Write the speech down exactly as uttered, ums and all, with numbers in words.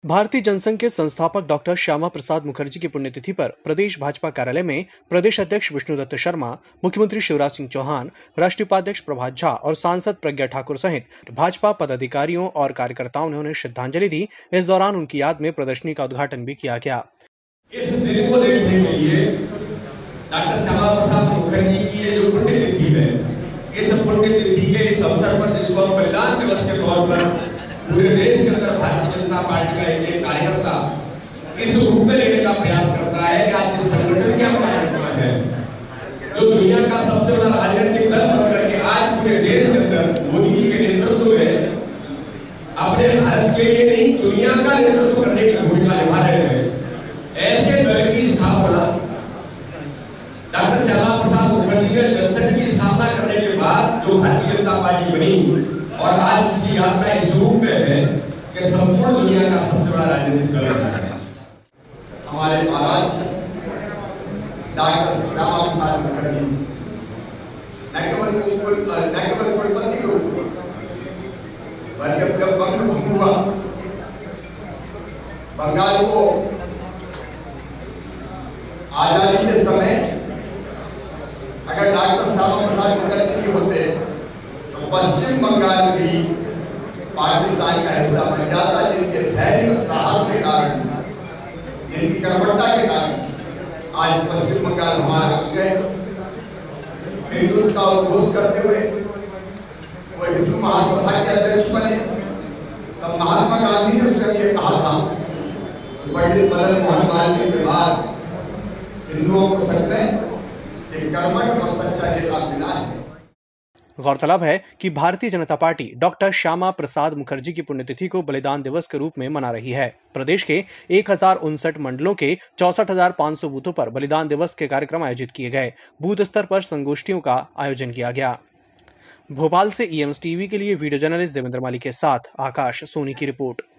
भारतीय जनसंघ के संस्थापक डॉक्टर श्यामा प्रसाद मुखर्जी की पुण्यतिथि पर प्रदेश भाजपा कार्यालय में प्रदेश अध्यक्ष विष्णुदत्त शर्मा, मुख्यमंत्री शिवराज सिंह चौहान, राष्ट्रीय उपाध्यक्ष प्रभात झा और सांसद प्रज्ञा ठाकुर सहित भाजपा पदाधिकारियों और कार्यकर्ताओं ने उन्हें श्रद्धांजलि दी। इस दौरान उनकी याद में प्रदर्शनी का उद्घाटन भी किया गया। इस दिन को देखने के लिए डॉक्टर श्यामा प्रसाद मुखर्जी की ये जो पुण्यतिथि है, इस पुण्यतिथि के इस अवसर पर जिसको हम बलिदान दिवस के तौर पर पूरे देश के अंदर भारतीय जनता पार्टी का एक एक कार्यकर्ता इस रूप में लेने का प्रयास करता है कि आज जिस संगठन के हम कार्यकर्ता है, जो दुनिया का सबसे बड़ा राजनीतिक दल बनकर के आज पूरे देश के अंदर मोदी जी के नेतृत्व में अपने भारत के लिए नहीं दुनिया का नेतृत्व करने की भूमिका निभा रहे हैं, ऐसे दल की स्थापना डॉक्टर श्यामा प्रसाद मुखर्जी ने जनसंघ की स्थापना करने के बाद जो भारतीय जनता पार्टी बनी और आज उसकी यात्रा इस रूप में है कि संपूर्ण दुनिया का सबसे बड़ा राजनीतिक दल है। हमारे महाराज डॉक्टर श्यामा प्रसाद मुखर्जी न केवल न केवल कुलपति के रूप में बल्कि जब बंग भंग हुआ, बंगाल को आजादी के समय अगर डॉक्टर श्यामा प्रसाद मुखर्जी होते तो पश्चिम बंगाल भी पाकिस्तान का हिस्सा बन जाता, जिनके धैर्य और साहस के कारण, जिनकी कर्मठता के कारण आज पश्चिम बंगाल हमारा अंग है। हिंदुत्व का उद्घोष करते हुए वो हिंदू महासभा के अध्यक्ष बने। तब महात्मा गांधी ने स्वयं ये कहा था, पंडित मदन मोहन मालवीय के बाद हिंदुओं को सच में एक कर्मठ और सच्चा नेता मिला है। गौरतलब है कि भारतीय जनता पार्टी डॉक्टर श्यामा प्रसाद मुखर्जी की पुण्यतिथि को बलिदान दिवस के रूप में मना रही है। प्रदेश के एक हजार उनसठ मंडलों के चौसठ हजार पाँच सौ बूथों पर बलिदान दिवस के कार्यक्रम आयोजित किए गए। बूथ स्तर पर संगोष्ठियों का आयोजन किया गया। भोपाल से ई एम एस टीवी के लिए वीडियो जर्नलिस्ट देवेंद्र माली के साथ आकाश सोनी की रिपोर्ट।